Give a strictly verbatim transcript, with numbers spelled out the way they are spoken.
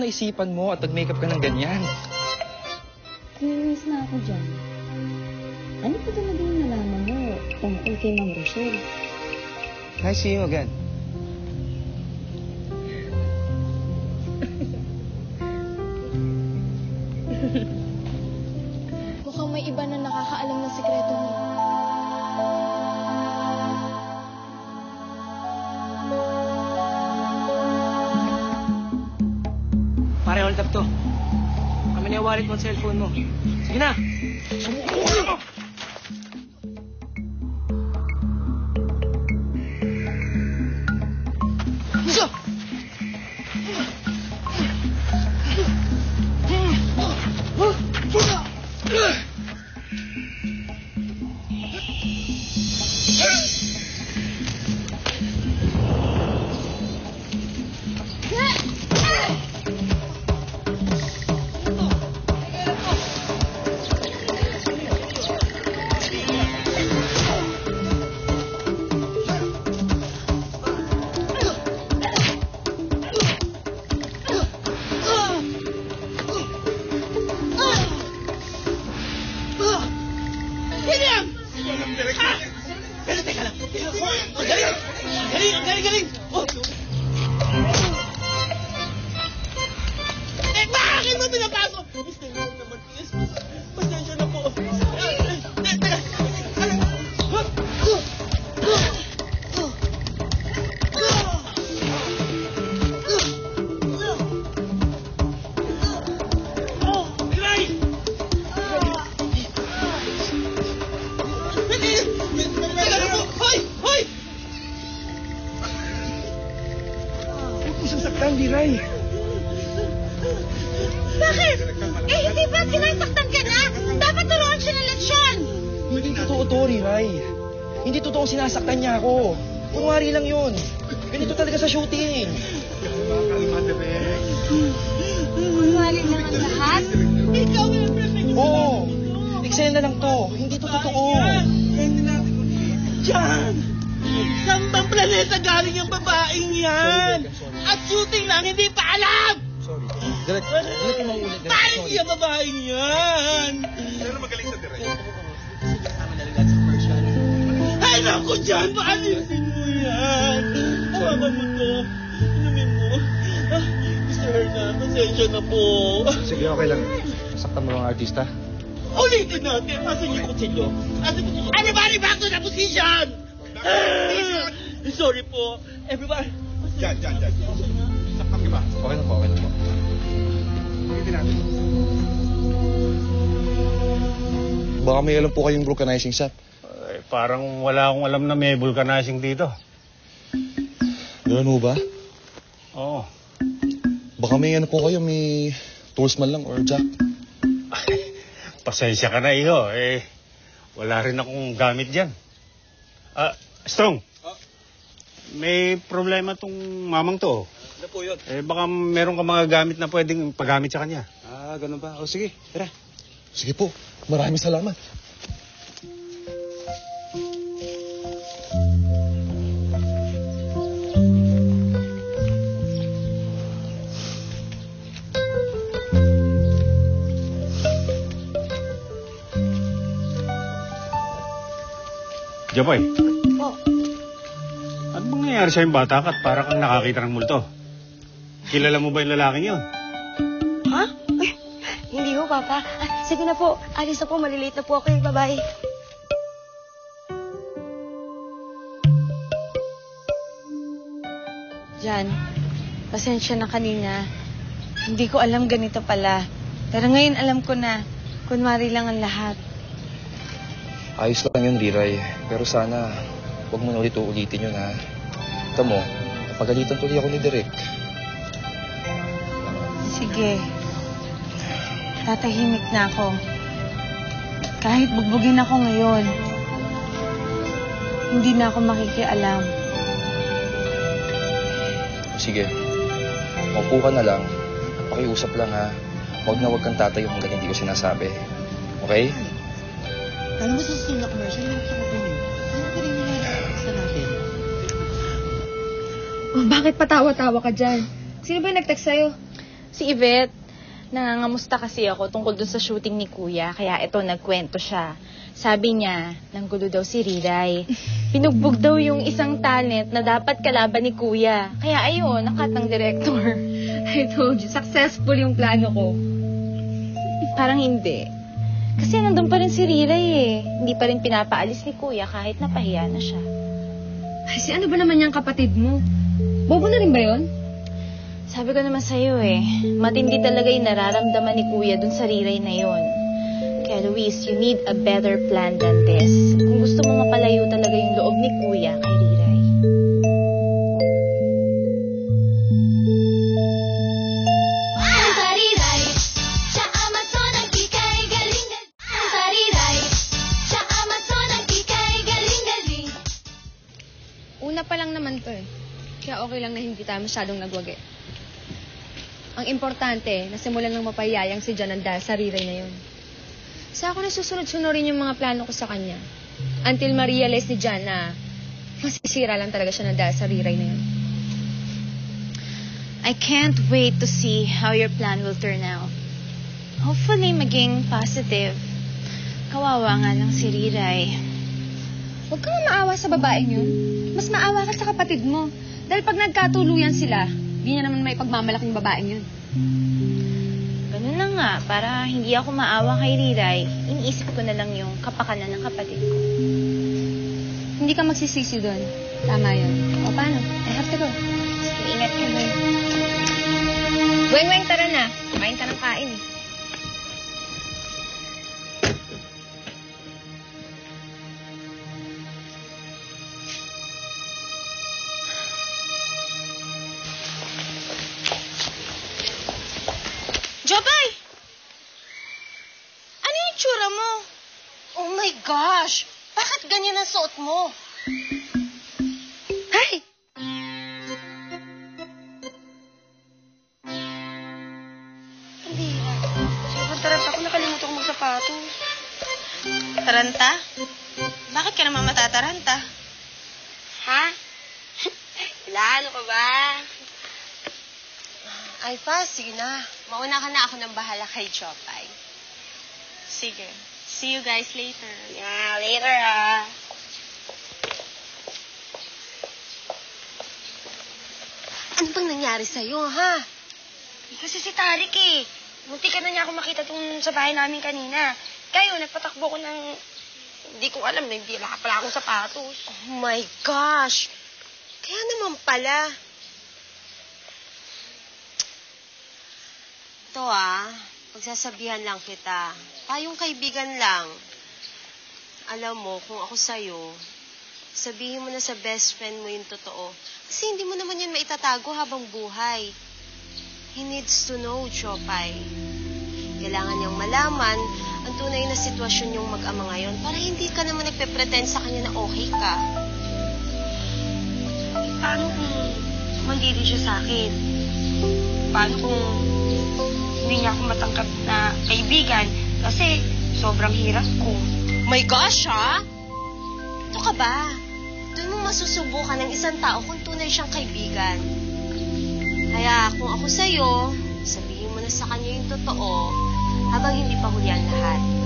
naisipan mo at nag-makeup ka ng ganyan? Curious na ako dyan. Ano pa talaga yung nalaman mo tungkol kay Ma'am Rochelle? Nice seeing you again. Mukhang may iba na nakakaalam ng sikreto mo. Pare, hold up to. Kami na yung wallet mo at cellphone mo. Sige na! Isa! Bakit? Eh, hindi ba sinasaktan ka na? Dapat turuan siya ng leksyon. Hindi totoo to, Riray. Hindi totoo sinasaktan niya ako. Kunwari lang yun. Ganito talaga sa shooting. Kunwari lang ang lahat? Ikaw ang perfect. Oo. Eksena lang to. Hindi to totoo. Diyan! Saan bang planeta galing yung babaeng yan? At shooting lang, hindi pa alam! Sorry. Direk, ulitin mo ulit. Direk. Paano siya babaeng yan? Pero magaling sa direct. Ay, naku dyan! Paalisin mo yan! Hawakan mo to. Inumin mo. Ah, mister Hernan, pasensya na po. Sige, okay lang. Saktan mo lang ang artista. Ulitin natin. Asan yung kutsilyo? Asan yung kutsilyo? Everybody back to the position! Ah, sorry po. Everybody. Diyan, diyan, diyan. Saktan ka ba? Okay lang po, okay lang po. Ulitin natin. Baka may alam po kayong vulcanizing shop. Eh, parang wala akong alam na may vulcanizing dito. Ganun ho ba? Oo. Baka may ano po kayo, may tools man lang or jack. Pasensya ka na, iho. Eh, wala rin akong gamit dyan. Ah, Strong. May problema tong mamang to. Ano po yun? Eh, baka meron ka mga gamit na pwedeng paggamit sa kanya. Ah, ganun ba? O sige, tara. Sige po, maraming salamat. Jaboy, Po. ano bang nangyayari sa'yo bata ka at para kang nakakita ng multo? Kilala mo ba yung lalaking yun? Ha? Ay, hindi ho, Papa. Ah, sige na po. Alis na po. Malilate na po ako. Bye-bye. Jan, pasensya na kanina. Hindi ko alam ganito pala. Pero ngayon alam ko na. Kunwari lang ang lahat. Ayos lang yun, Riray. Pero sana, huwag mo na ulit uulitin yun, ha? Ito mo, napagalitan tuloy ako ni Derek. Sige. Tatahimik na ako. Kahit bugbugin ako ngayon, hindi na ako makikialam. Sige, maupo ka na lang. Pakiusap lang, ha? Huwag na huwag kang tatayo hanggang hindi ko sinasabi. Okay? Alam mo sa susunod na commercial, hindi ko sabihin. Ano ka rin nilalakas natin? Oh, bakit patawa-tawa ka dyan? Sino ba yung nag-text sa'yo? Si Yvette, nangangamusta kasi ako tungkol dun sa shooting ni Kuya, kaya eto, nagkwento siya. Sabi niya, nanggulo daw si Riray. Pinugbog daw yung isang talent na dapat kalaban ni Kuya. Kaya ayun, nakat ng director. I told you, successful yung plano ko. Parang hindi. Kasi nandun pa rin si Riray eh. Hindi pa rin pinapaalis ni Kuya kahit napahiya na siya. Ay, si ano ba naman yung kapatid mo? Bobo na rin ba yun? Sabi ko naman sa'yo eh, matindi talaga yung nararamdaman ni Kuya dun sa Riray na yon. Kaya Luis, you need a better plan than this. Kung gusto mo mapalayo talaga yung loob ni Kuya kay Riray. Una pa lang naman to eh. Kaya okay lang na hindi tayo masyadong nagwagi. Ang importante, nasimulan ng mapahiyayang si John dahil sa Riray na yun. Sa ako na susunod-sunurin yung mga plano ko sa kanya. Until ma-realize ni John na masisira lang talaga siya na dahil sa Riray na yun. I can't wait to see how your plan will turn out. Hopefully, maging positive. Kawawa nga lang si Riray. Huwag kang maawa sa babaeng yun. Mas maawa ka sa kapatid mo. Dahil pag nagkatuluyan sila, di niya naman may pagmamalaking babaeng yun. Ganun na nga, para hindi ako maawa kay Riray, iniisip ko na lang yung kapakanan ng kapatid ko. Hindi ka magsisisi doon. Tama yun. O paano? I have to go. Sige, ingat ka na. Weng-weng, tara na. Kain ka ng kain eh. Jobay! Ano yung tsura mo? Oh my gosh! Bakit ganyan ang suot mo? Ay! Hindi. Sobrang taranta ko. Nakalimutan ko magsapatos. Taranta? Bakit ka naman matataranta? Ha? Ilahalo ka ba? Ay pa, sige na. Mauna ka na, ako nang bahala kay Chopay. Sige. See you guys later. Yeah, later ha. Ano bang nangyari sa'yo, ha? Kasi si Tarik eh. Munti ka na niya ako makita tong sa bahay namin kanina. Kaya nagpatakbo ko ng... Hindi ko alam na hindi wala pala akong sapatos. Oh my gosh! Kaya naman pala. Ito ah, pagsasabihan lang kita. Tayong kaibigan lang. Alam mo, kung ako sa'yo, sabihin mo na sa best friend mo yung totoo. Kasi hindi mo naman yan maitatago habang buhay. He needs to know, Chopay. Kailangan niyang malaman ang tunay na sitwasyon yung mag-ama ngayon para hindi ka naman nagpe-pretend sa kanya na okay ka. Paano kung mandili siya sa akin? Paano kung hindi niya ako matanggap na kaibigan kasi sobrang hirap ko? My gosh, ha? Ito ka ba? Doon mo masusubukan ng isang tao kung tunay siyang kaibigan. Kaya kung ako sa'yo, sabihin mo na sa kanya yung totoo habang hindi pa huli ang lahat.